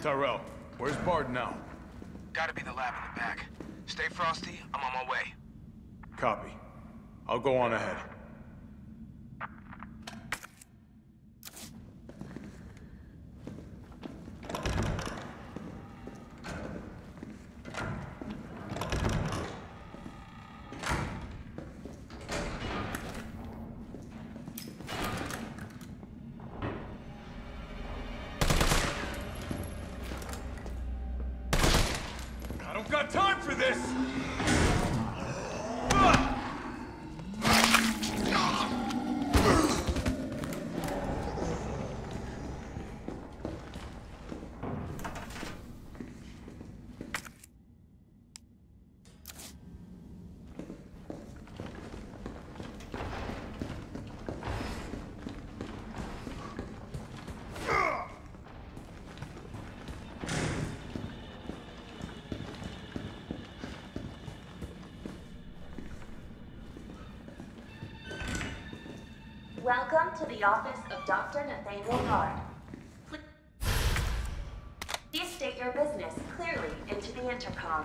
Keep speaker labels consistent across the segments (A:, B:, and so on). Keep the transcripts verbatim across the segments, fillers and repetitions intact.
A: Tyrell, where's Bard now?
B: Gotta be the lab in the back. Stay frosty, I'm on my way.
A: Copy. I'll go on ahead. I don't got time for this!
C: Welcome to the office of Doctor Nathaniel Bard. Please state your business clearly into the intercom.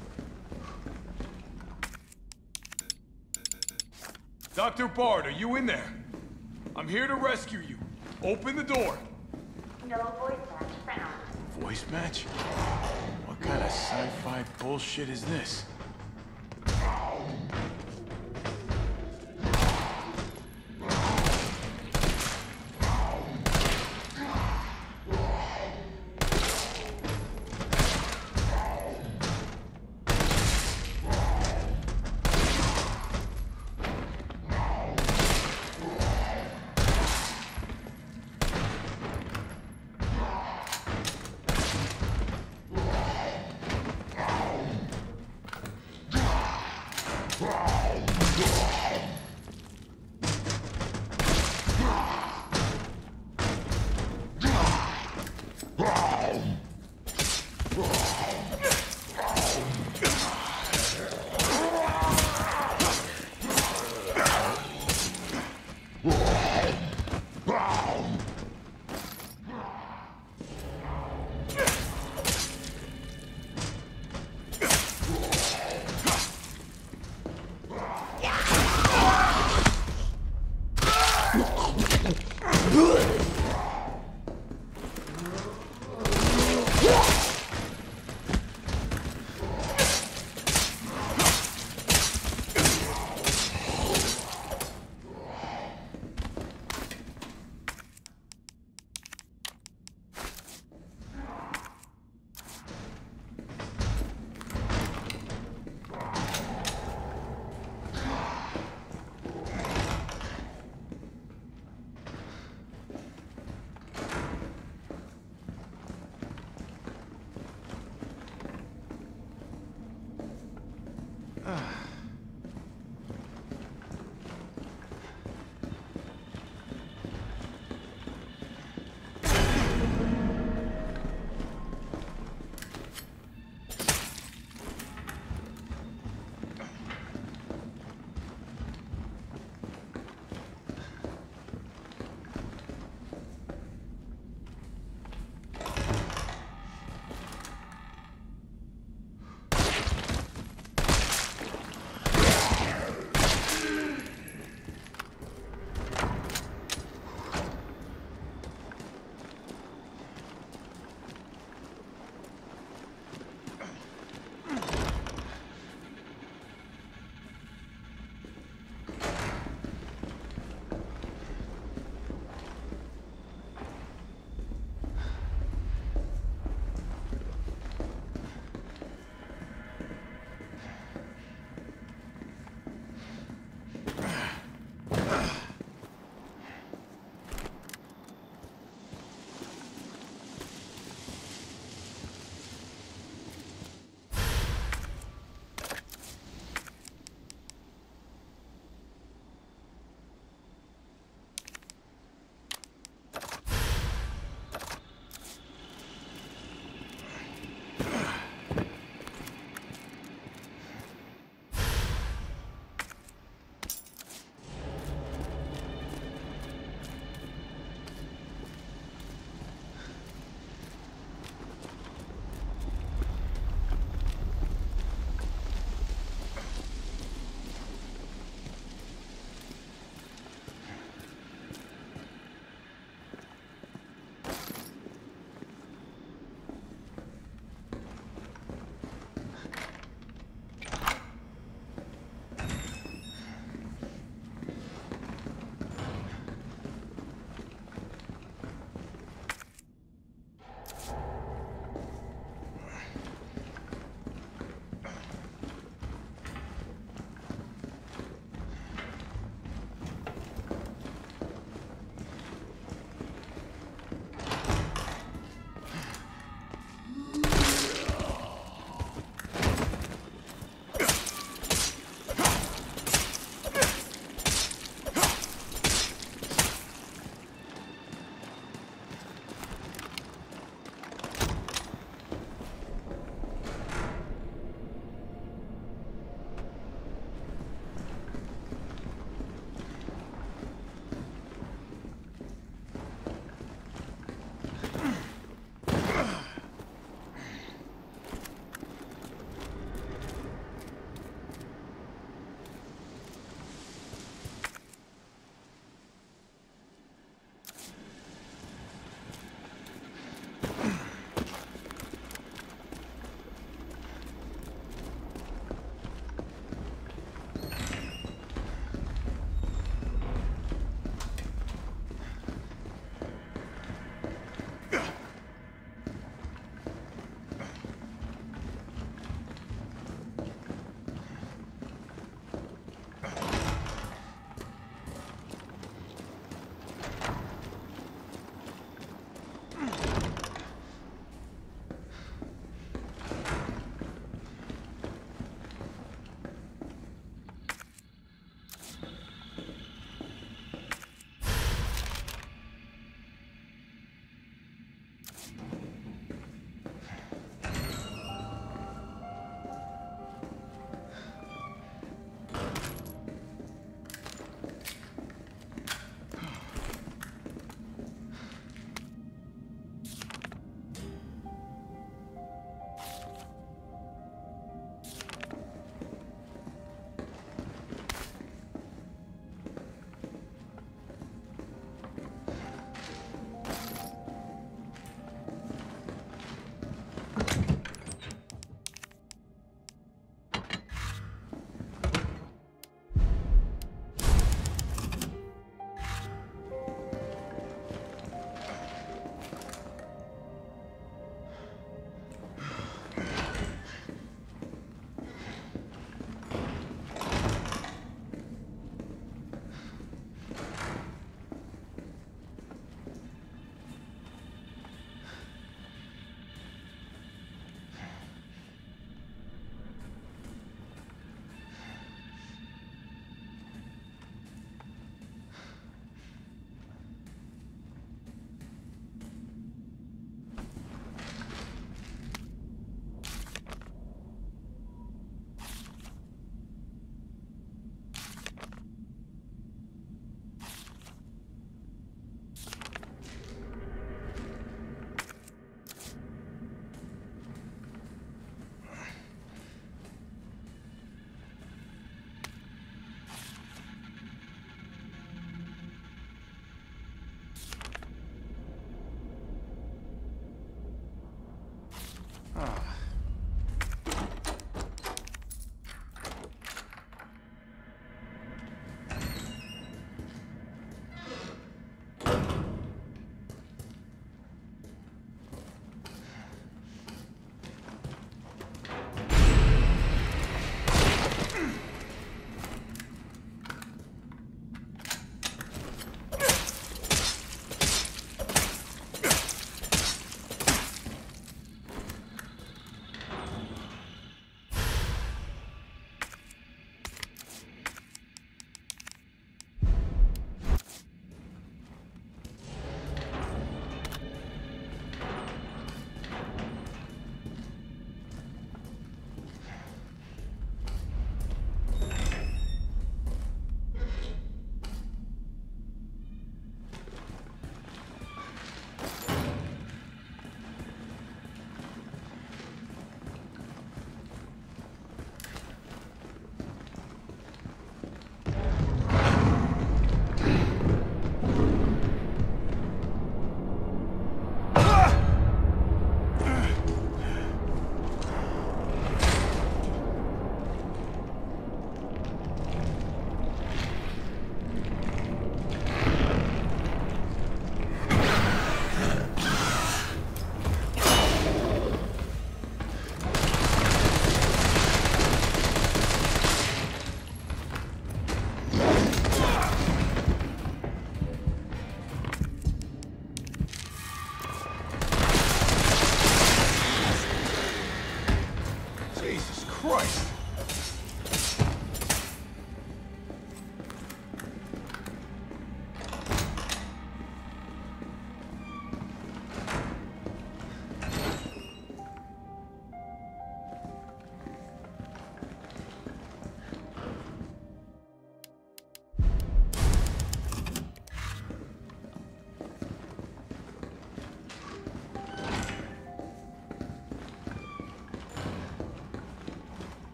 A: Doctor Bard, are you in there? I'm here to rescue you. Open the door.
C: No voice match found.
A: Voice match? What kind of sci-fi bullshit is this?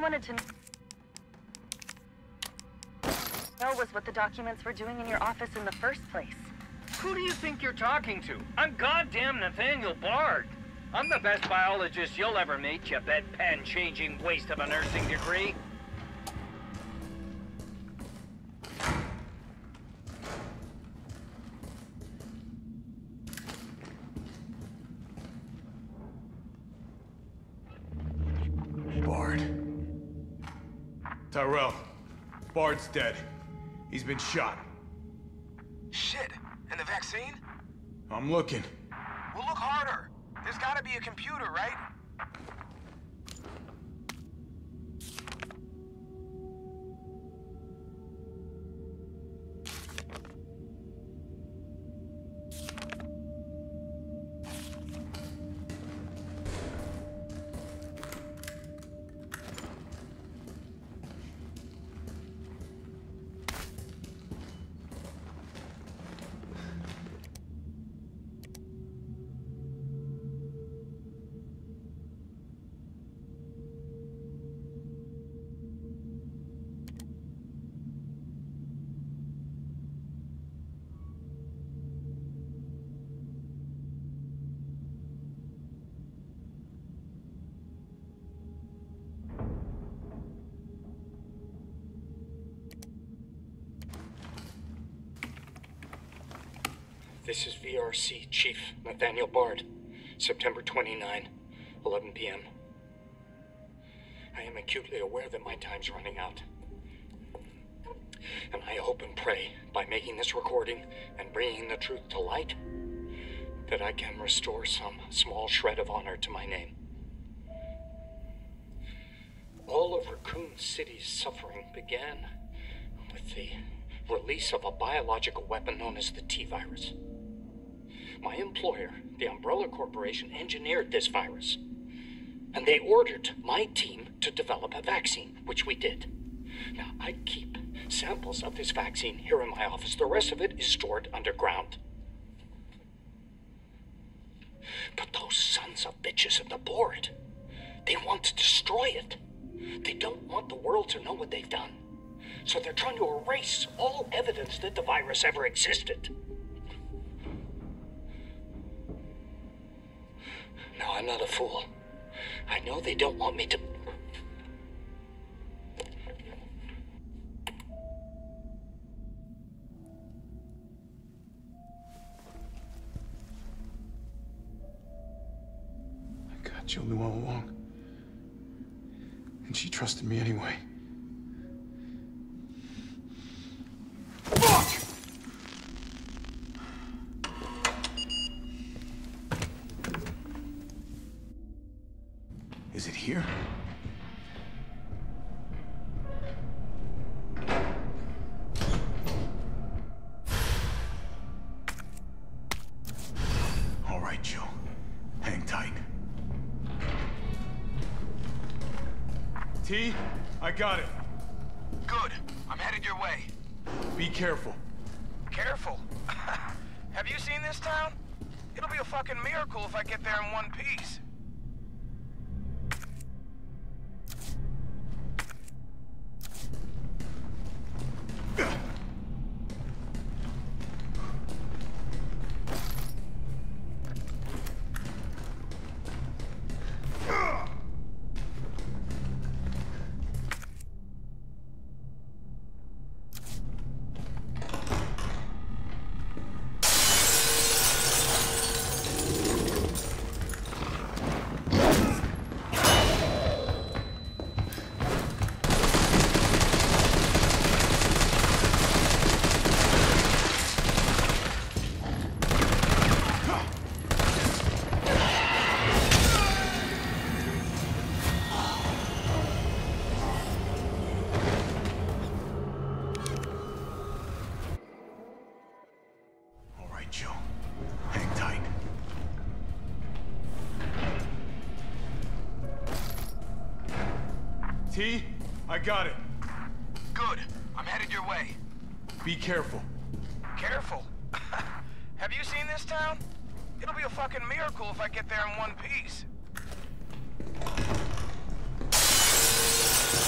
D: wanted to know was what the documents were doing in your office in the first place.
E: Who do you think you're talking to? I'm goddamn Nathaniel Bard. I'm the best biologist you'll ever meet, you bedpan-changing waste of a nursing degree.
A: Bard. Tyrell, Bard's dead. He's been shot.
B: Shit. And the vaccine?
A: I'm looking.
B: Well, look harder. There's gotta be a computer, right?
F: This is V R C Chief Nathaniel Bard, September twenty-ninth, eleven p m I am acutely aware that my time's running out. And I hope and pray, by making this recording and bringing the truth to light, that I can restore some small shred of honor to my name. All of Raccoon City's suffering began with the release of a biological weapon known as the T-virus. My employer, the Umbrella Corporation, engineered this virus, and they ordered my team to develop a vaccine, which we did. Now, I keep samples of this vaccine here in my office. The rest of it is stored underground. But those sons of bitches at the board, they want to destroy it. They don't want the world to know what they've done. So they're trying to erase all evidence that the virus ever existed. No, I'm not a fool. I know they don't want me to...
A: My God, Jill knew all along. And she trusted me anyway. Fuck! Is it here? All right, Jill. Hang tight. T, I got it.
B: Good. I'm headed your way.
A: Be careful.
B: Careful. Have you seen this town? It'll be a fucking miracle if I get there in one piece.
A: Jill, hang tight. T, I got it.
B: Good. I'm headed your way.
A: Be careful.
B: Careful? Have you seen this town? It'll be a fucking miracle if I get there in one piece.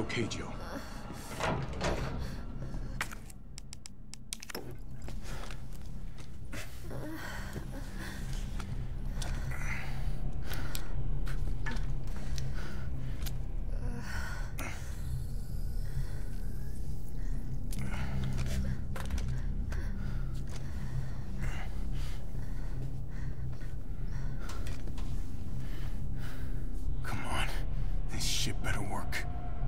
A: okay, Jill? Shit better work.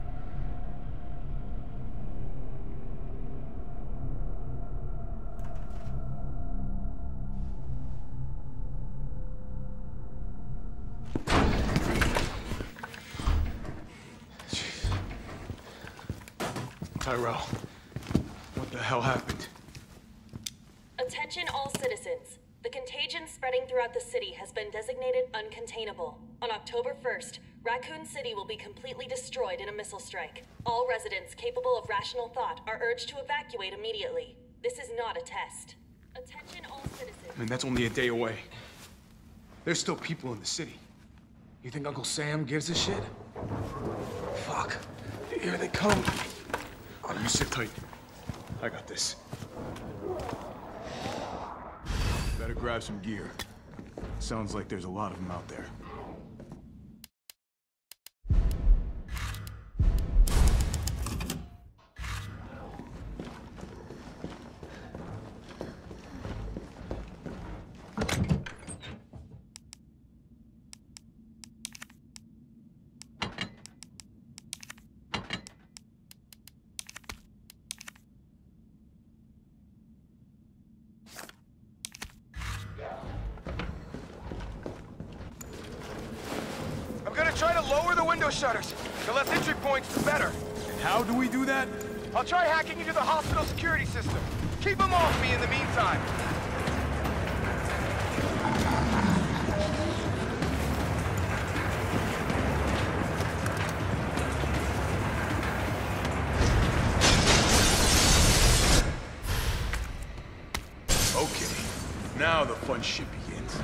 A: Tyrell, what the hell happened?
G: Attention all citizens. The contagion spreading throughout the city has been designated uncontainable. On October first, Raccoon City will be completely destroyed in a missile strike. All residents capable of rational thought are urged to evacuate immediately. This is not a test. Attention all citizens.
A: I mean, that's only a day away. There's still people in the city. You think Uncle Sam gives a shit? Fuck. Here they come. Oh, you sit tight. I got this. Better grab some gear. Sounds like there's a lot of them out there.
B: Try to lower the window shutters. The less entry points, the better.
A: And how do we do that?
B: I'll try hacking into the hospital security system. Keep them off me in the meantime.
A: Okay, now the fun shit begins.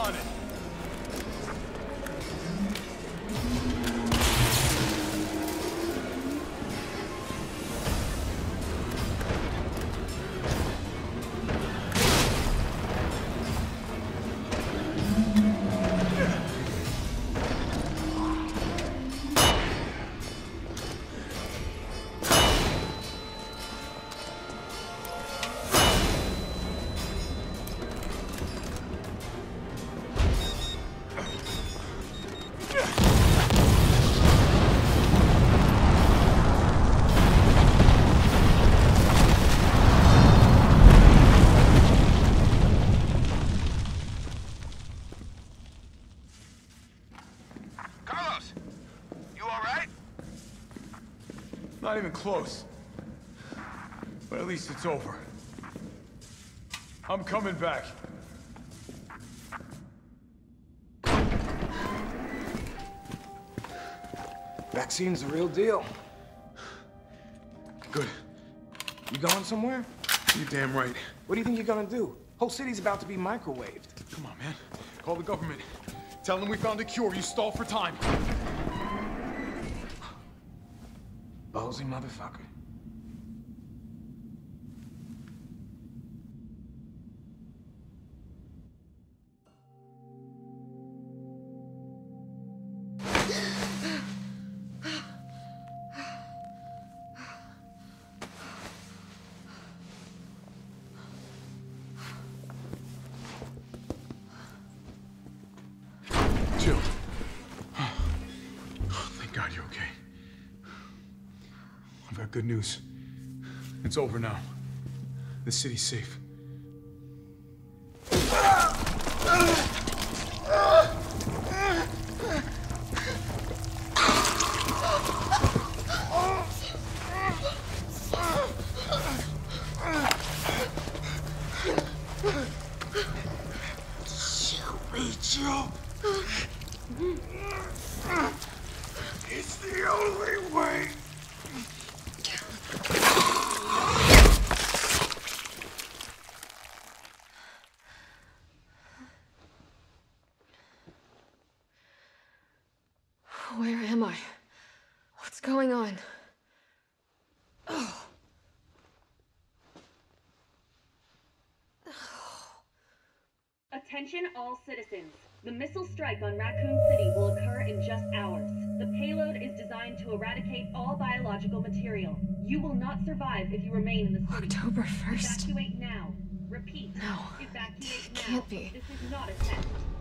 A: on it. Not even close. But at least it's over. I'm coming back.
B: Vaccine's the real deal.
A: Good.
B: You going somewhere?
A: You're damn right.
B: What do you think you're gonna do? Whole city's about to be microwaved.
A: Come on, man. Call the government. Tell them we found a cure. You stall for time.
B: Ballsy motherfucker.
A: Jill. Thank God you're okay. I've got good news. It's over now. The city's safe.
B: Shoot me, Jill. It's the only way.
H: Where am I? What's going on? Oh.
G: Attention all citizens. The missile strike on Raccoon City will occur in just hours. The payload is designed to eradicate all biological material. You will not survive if you remain in the city.
H: October first.
G: Evacuate now. Repeat.
H: No.
G: Evacuate
H: It
G: now.
H: can't be.
G: This is not a test.